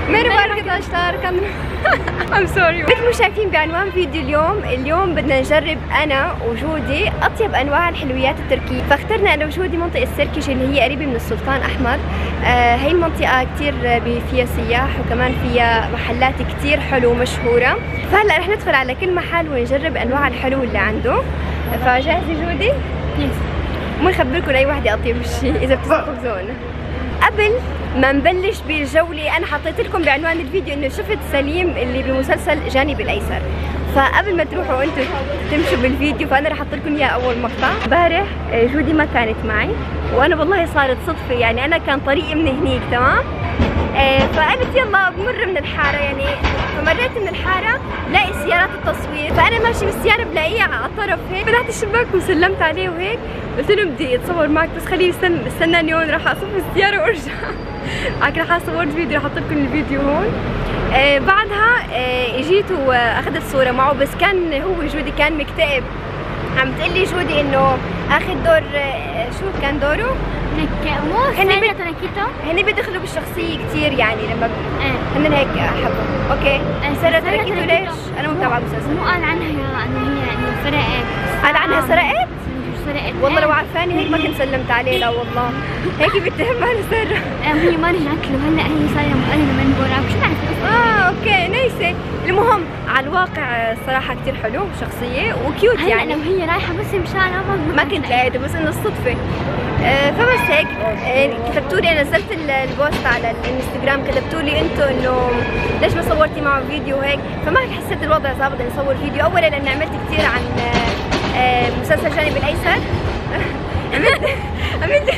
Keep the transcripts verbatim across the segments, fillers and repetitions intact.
مرحبا arkadaşlar كان I'm sorry. مثل ما شايفين بعنوان فيديو اليوم، اليوم بدنا نجرب انا وجودي اطيب انواع الحلويات التركية، فاخترنا انا وجودي منطقة سركش اللي هي قريبة من السلطان احمد. آه هي المنطقة كتير فيها سياح وكمان فيها محلات كتير حلو ومشهورة، فهلا رح ندخل على كل محل ونجرب انواع الحلو اللي عنده. فجاهزة جودي؟ يس. ونخبركم اي وحدة اطيب شيء اذا بتزبطوا ذوقنا. قبل ما نبلش بالجولة أنا حطيت لكم بعنوان الفيديو إنه شفت سليم اللي بمسلسل جانب الأيسر، فقبل ما تروحوا أنتم تمشوا بالفيديو فأنا رح أحط لكم إياه أول مقطع. امبارح جودي ما كانت معي وأنا والله صارت صدفة، يعني أنا كان طريقي من هنيك تمام، فقلت يلا بمر من الحارة، يعني فمريت من الحارة بلاقي سيارات التصوير، فأنا ماشي بالسيارة بلاقيه على الطرف هيك، فتحت الشباك وسلمت عليه وهيك قلت له بدي اتصور معك بس خليني استنى استناني هون راح اصف السيارة وارجع. هيك راح اصور فيديو راح احط لكم الفيديو هون. آه بعدها آه اجيت واخذت صورة معه، بس كان هو جودي كان مكتئب، عم تقلي جودي انه اخذ دور آه شو كان دوره؟ هني بد... هني بدخلوا بالشخصية كثير يعني لما ب... هن هيك حبوا. اوكي سرت تركيته ليش؟ انا مو متابعة المسلسل. مو قال عنها انه هي يعني سرقت. قال عنها سرقت؟ سرقت والله لو عرفاني هيك ما كنت سلمت عليه، لا والله هيك بتهمها لسر. هي ما رجعت له هلا، هي صايره مقلده من براك، شو بعرف. اه اوكي نيسه. المهم على الواقع الصراحه كثير حلو وشخصيه وكيوت، يعني لو هي رايحه بس مشانها ما كنت لقيته، بس انه الصدفه. آه فبس هيك آه كتبتوا لي، نزلت البوست على الانستغرام كتبتوا لي انتم انه ليش ما صورتي معه فيديو هيك، فما حسيت الوضع ظابط اني اصور فيديو. اولا لان عملت كثير عن آه مسلسل جانب الايسر. عملت عملت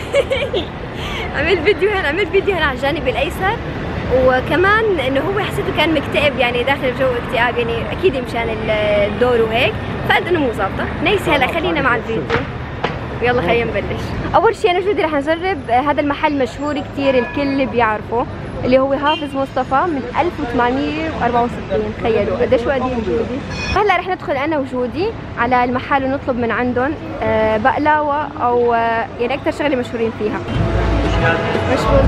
عملت فيديو هنا عملت فيديو هنا على الجانب الايسر، وكمان انه هو حسيته كان مكتئب، يعني داخل بجو اكتئاب، يعني اكيد مشان الدور وهيك، فقلت انه مو ظابطه. نيسي هلا خلينا مع الفيديو، يلا خلينا نبلش. اول شيء انا جودي رح نجرب هذا المحل مشهور كثير الكل بيعرفه، اللي هو حافظ مصطفى من ألف وثمانمية وأربعة وستين. تخيلوا قديش قديم جودي. هلا رح ندخل انا وجودي على المحل ونطلب من عندهم بقلاوه او يعني اكثر شغله مشهورين فيها. مشهور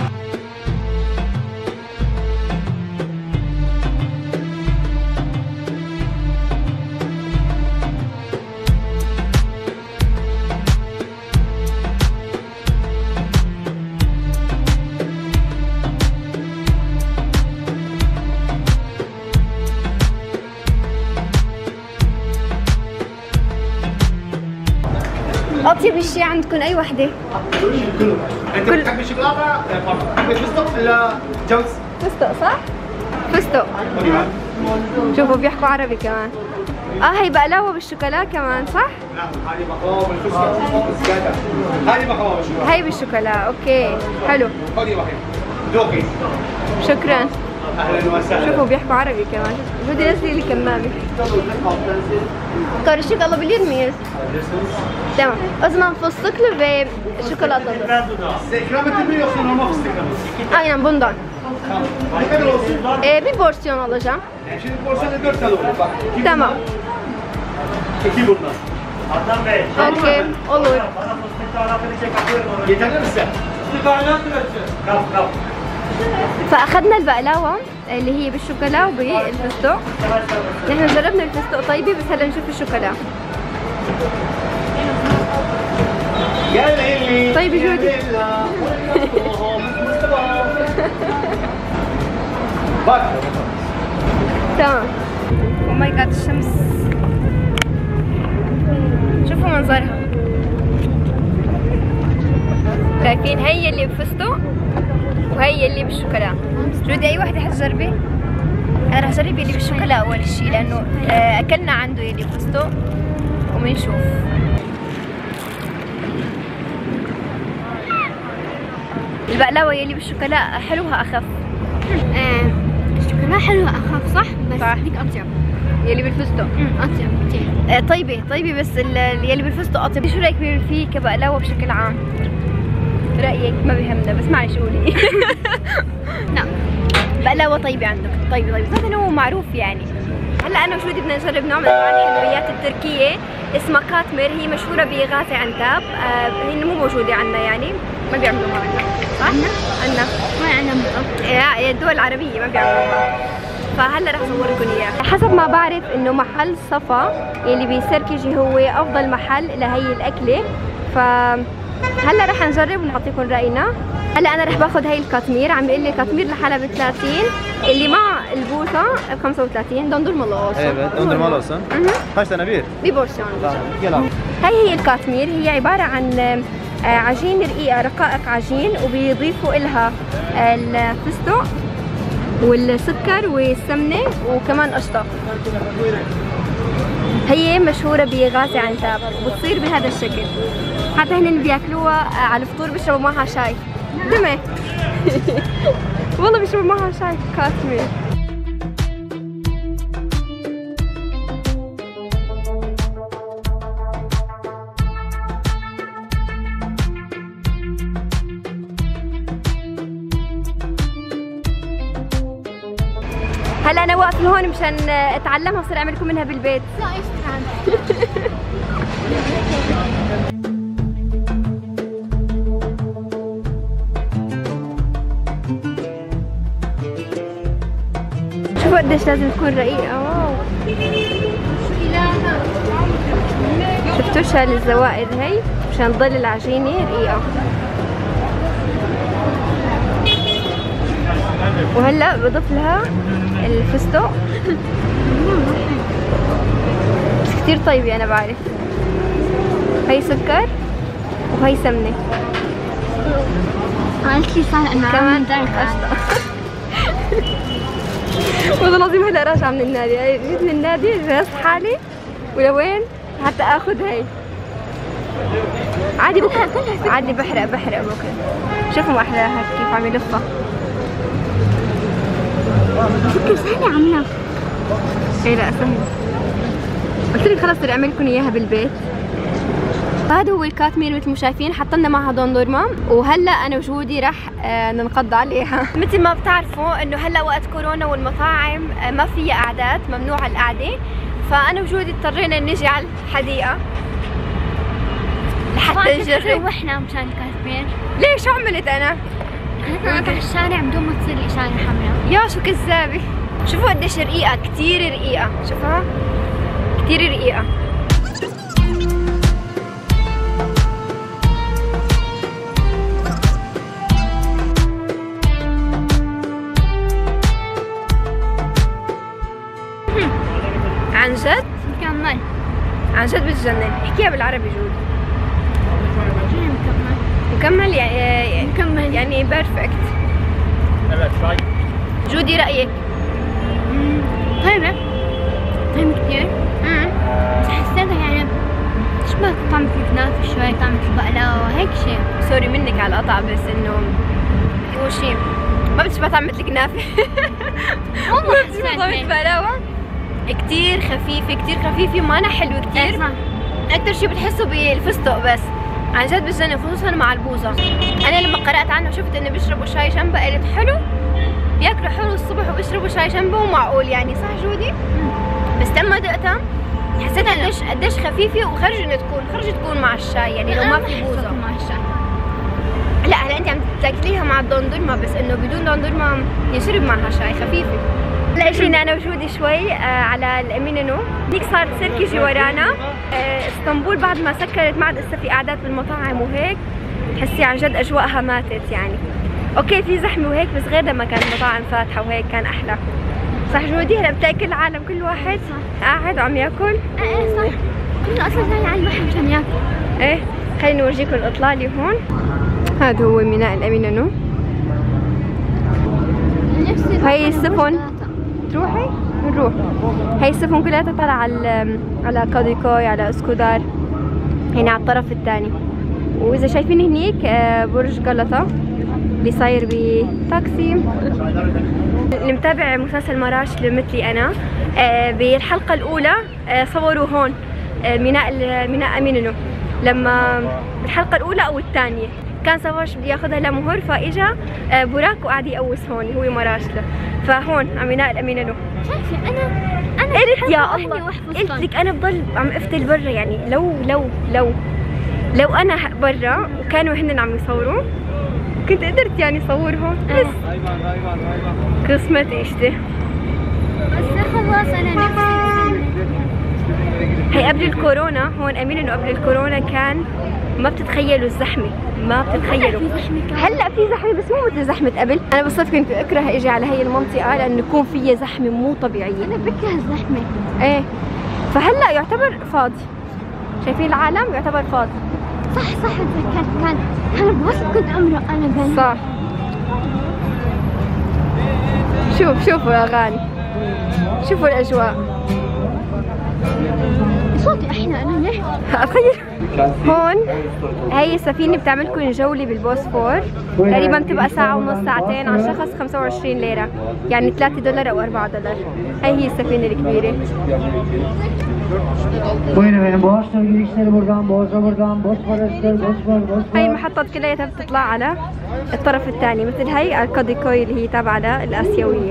اطيب شيء عندكم اي وحده؟ كله. انت بتحبي الشوكولاته؟ بتحبي الفستق ولا جوز؟ فستق صح؟ فستق. شوفوا بيحكوا عربي كمان. اه هي بقلاوه بالشوكولا كمان صح؟ لا هذه بقلاوه بالفستق زياده. هذه بقلاوه بالشوكولا. هي بالشوكولا اوكي حلو. خذي واحد. ذوقي. شكرا. اهلا وسهلا. شوفوا بيحكوا عربي كمان. بدي نزلي لي كمامه. كارشيك الله باليد ميز. تمام. أزمان فستق له بشوكولاتة. İkram edebiliyor musun? Normal fıstık mı? Aynen bundan. Ne kadar olsun? Ee, bir porsiyon alacağım. Şimdi porsiyonda dört tane olur bak. Tamam. İki bundan. Adnan Bey. Okey, olur. Bana fıstık tarafını çek atıyorum oraya. Yeterli mi size? Fıstık tarafını versin. Kap kap. فأخذنا البقلاوة اللي هي بالشوكولا وبالفستق. نحن جربنا الفستق طيبة، بس هلا نشوف الشوكولا. طيب جودي. Bak. تمام. او ماي جاد الشمس. شوفوا منظرها. شايفين هي اللي بفستق وهي اللي بالشوكولا. جودي اي وحده حتجربي؟ انا رح اجرب اللي بالشوكولا اول شيء، لانه اكلنا عنده اللي بفستق وبنشوف. البقلاوه يلي بالشوكولا حلوها اخف. ايه الشوكولا حلوه اخف صح، بس هيك اطيب. يلي بالفستق اطيب كثير. آه طيبه طيبه، بس يلي بالفستق اطيب. شو رايك فيه كبقلاوه بشكل عام؟ رايك ما بيهمنا، بس معلش قولي. لا بقلاوه طيبه عندك. طيبه طيبه، هذا هو معروف يعني. هلا انا وجودي بدنا نجرب نوع من انواع الحلويات التركيه اسمها كاتمير، هي مشهورة بغازي عنتاب. آه هي مو موجودة عندنا يعني، ما بيعملوها عندنا. عنا؟ عندنا وين عنا بالضبط؟ الدول العربية ما بيعملوها، فهلا رح اصوركم اياه. حسب ما بعرف انه محل صفا اللي بسركجي هو افضل محل لهي الاكله، فهلا رح نجرب ونعطيكم راينا. هلا انا رح باخذ هي الكاتمير، عم بيقول لي كاتمير لحالها ب ثلاثين، اللي مع البوثه ب خمسة وثلاثين. دندور مالوس ايه دندور مالوس. ها خمسة نبير ببورسيون. يلا هي هي الكاتمير، هي عباره عن عجين رقيقه، رقائق عجين، وبيضيفوا لها الفستق والسكر والسمنه وكمان قشطه. هي مشهوره بغازي عنتاب وبتصير بهذا الشكل، حتى هن بياكلوها على الفطور بيشربوا معها شاي دمى. والله بيشربوا معها شاي كاتمير. هلا انا واقفه هون مشان اتعلمها وصير اعمل لكم منها بالبيت. لا يستاهل. شوفوا قديش لازم تكون رقيقه. واو شفتوا شال الزوائد هي مشان تضل العجينه رقيقه. وهلا بضيف لها الفستق. بس كثير طيبه انا بعرف. هي سكر وهي سمنه. قالت لي صار انا كمان قشطه. والله العظيم هلا راجعه من النادي، جيت من النادي جهزت حالي ولوين حتى اخذ هي. عادي بحرق عادي بحرق بحرق ممكن. شوفوا ما احلاها كيف عم يلفها. فكر سهلة عمنا. ايه لا سهل. قلت لك خلص بدي اعمل لكم اياها بالبيت. هذا هو الكاتمير مثل ما شايفين، حطلنا معها دندورما، وهلا انا وجودي رح آه ننقض عليها. مثل ما بتعرفوا انه هلا وقت كورونا والمطاعم آه ما فيها قعدات، ممنوع القعده، فانا وجودي اضطرينا نجي على الحديقه لحتى نجرب. روحنا مشان الكاتمير. ليش شو عملت انا؟ انا على الشارع بدون ما تصير لي اشاره حمراء. يا شو كذابه. شوفوا قديش رقيقه، كثير رقيقه. شوفها كثير رقيقه. عن جد؟ مكمل. عن جد بتجنن. احكيها بالعربي جود. مكمل. مكمل يعني مكمل يعني بيرفكت. جودي رأيك؟ طيبة. طيبة كثير. امم بس حسيتها يعني تشبه طعمة الكنافة شوي، طعمة البقلاوة هيك شيء. سوري منك على القطع، بس انه هو شيء ما بتشبه طعمة الكنافة. والله بتشبه حسيت طعمة هيك. البقلاوة. كتير خفيفة كتير خفيفة ومانا حلوة كتير. اسمع. أكتر شيء بتحسوا بالفستق بس. عن جد بتجنن خصوصا مع البوظة. أنا لما قرأت عنه وشفت إنه بيشربوا شاي جنبه قلت حلو، بياكلوا حلو الصبح وبيشربوا شاي جنبه ومعقول يعني، صح جودي؟ بس لما دقتها حسيت قديش قديش خفيفة وخرجت تكون خرجت تكون مع الشاي يعني لو ما في بوظة. مع الشاي. لا هلا أنت عم تاكليها مع الدندورما، بس إنه بدون دندورما يشرب معها شاي خفيفة. هلا اجينا انا وجودي شوي آه على الامينو، هيك صارت سركجي ورانا. آه اسطنبول بعد ما سكرت ما عاد لسه في قعدات بالمطاعم وهيك، تحسي عن جد اجواءها ماتت يعني. اوكي في زحمه وهيك، بس غير لما كانت المطاعم فاتحه وهيك كان احلى. صح جودي؟ هلا بتاكل العالم كل واحد قاعد وعم ياكل. ايه ايه صح. كنا اصلا جايين على البحر مشان ياكل. ايه خلينا نورجيكم الاطلالي هون. هذا هو ميناء الامينو. هي السفن تروحي؟ نروح. هي السفن كلها تطلع على على كاديكوي، على اسكودار هنا على الطرف الثاني. واذا شايفين هنيك برج غلطة اللي صاير بتاكسي. اللي متابع مسلسل مراش مثلي انا، بالحلقة الأولى صوروا هون ميناء ميناء امينو، لما بالحلقة الأولى أو الثانية كان صورش بده ياخذها لمهر، فاجا براك وقعد يقوس هون هو مراشله، فهون عم ينقل امينه له. شايفه انا انا قلت يا الله، قلت لك انا بضل عم افتل برا، يعني لو لو لو لو انا برا وكانوا هن عم يصوروا كنت قدرت يعني صورهم، بس قسمة اشتي. بس خلاص انا نفسي. هي قبل الكورونا هون امين انه قبل الكورونا كان ما بتتخيلوا الزحمه، ما بتتخيلوا. هلا في زحمه بس مو مثل زحمه قبل. انا بالصدق كنت اكره اجي على هي المنطقه لانه يكون فيها زحمه مو طبيعيه. انا بكره الزحمه. ايه فهلا يعتبر فاضي، شايفين العالم يعتبر فاضي. صح صح تذكرت كان انا بوسط كنت امرق انا بين. صح. شوف شوفوا يا غالي، شوفوا الاجواء. صوتي احلى انا ليه؟ اخير هون هي السفينة بتعملكم جولة بالبوسفور، تقريبا بتبقى ساعة ونص ساعتين على شخص، خمسة وعشرين ليرة، يعني ثلاثة دولار او أربعة دولار. هي هي السفينة الكبيرة. هاي المحطات كلها بتطلع على الطرف الثاني، مثل هي الكاديكوي اللي هي تابعة للآسيوية.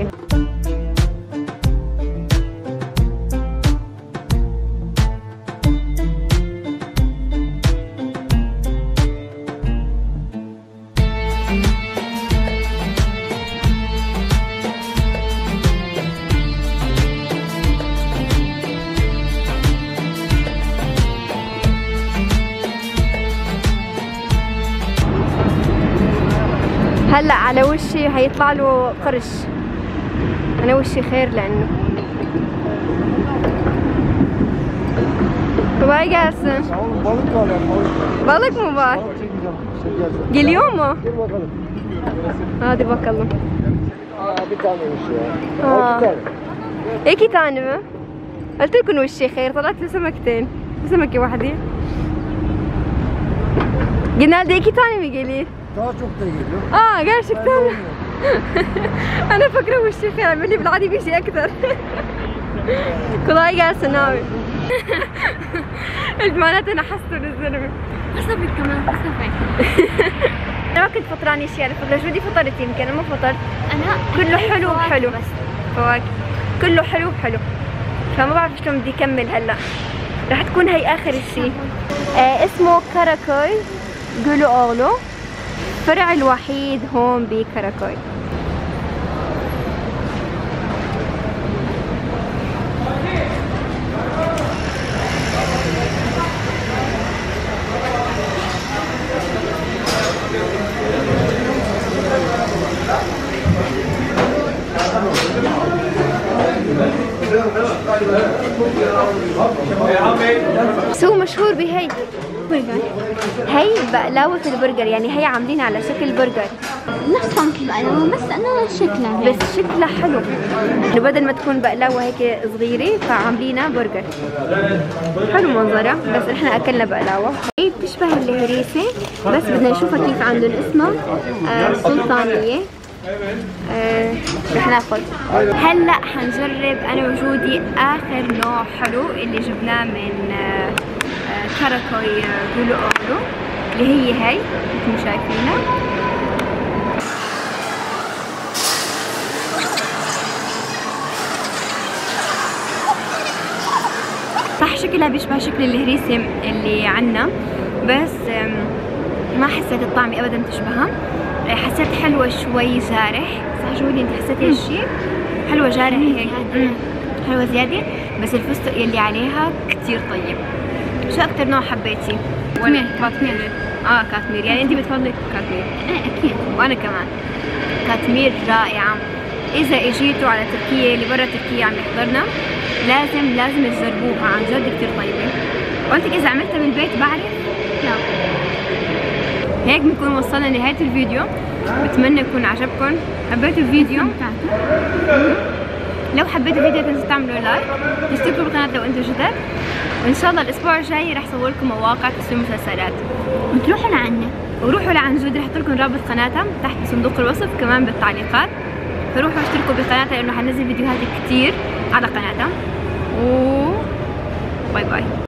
هلا على وشي هيطلع له قرش، انا وشي خير لانه باي جالسın. Balık var ya. Balık mı var? Geliyor mu? Hadi bakalım. Aa, bir taneymiş ya. Aa. İki tane. İki tane mi? قلت لكم وشي خير، طلعت له سمكتين، سمكة واحدة. Genelde iki tane mi gelir? Daha çok da geliyor. اه gerçekten. انا فاكره وشي خير، عمل لي بالعادي بيجي اكثر. kolay gelsin abi. معناته انا حسيت الزلمه. قصبك كمان قصبك. انا ما كنت فطرانه شيء على فكره، جودي فطرت يمكن، انا ما فطرت. انا كله حلو بحلو، بس فواكه كله حلو بحلو، فما بعرف شلون بدي اكمل هلا. رح تكون هي اخر شيء. آه اسمه كاراكوي جولوغلو، الفرع الوحيد هون بكاراكوي. سو مشهور بهي برجر، هي بقلاوة البرجر، يعني هي عاملينها على شكل برجر نفس طعم البقلاوة بس انا شكلها هيك. بس شكلها حلو، انه بدل ما تكون بقلاوة هيك صغيرة فعاملينها برجر حلو منظرها، بس احنا اكلنا بقلاوة. هي بتشبه الهريسة بس بدنا نشوفها كيف عندهم، اسمها آه سلطانية. آه رح ناخذ هلا حنجرب انا وجودي اخر نوع حلو اللي جبناه من آه آه كاراكوي جولوغلو، اللي هي هي مثل ما شايفينها. صح شكلها بيشبه شكل الهريسة اللي عنا، بس ما حسيت الطعم ابدا تشبهها، حسيت حلوة شوي جارح. صح جودي انت حسيت هالشي؟ حلوة جارح هيك، حلوة زيادة، بس الفستق يلي عليها كتير طيب. شو اكتر نوع حبيتي؟ كاتمير. كاتمير. اه كاتمير، يعني انت بتفضلي كاتمير؟ ايه اكيد. وانا كمان. كاتمير رائعة. اذا اجيتوا على تركيا، اللي برا تركيا عم يحضرنا، لازم لازم تجربوها، عن جد كتير طيبة. وانت اذا عملتها بالبيت بعرف؟ لا. هيك بنكون وصلنا لنهاية الفيديو، بتمنى يكون عجبكم. حبيتوا الفيديو؟ لو حبيتوا الفيديو تنسوا تعملوا لايك، تشتركوا بالقناة لو انتم جدد، وان شاء الله الاسبوع الجاي رح صور لكم مواقع تصوير مسلسلات. وتروحوا لعنا وروحوا لعن جودي، رح احط لكم رابط قناتها تحت بصندوق الوصف كمان بالتعليقات، فروحوا اشتركوا بقناتها لانه حنزل فيديوهات كتير على قناتها. و باي باي.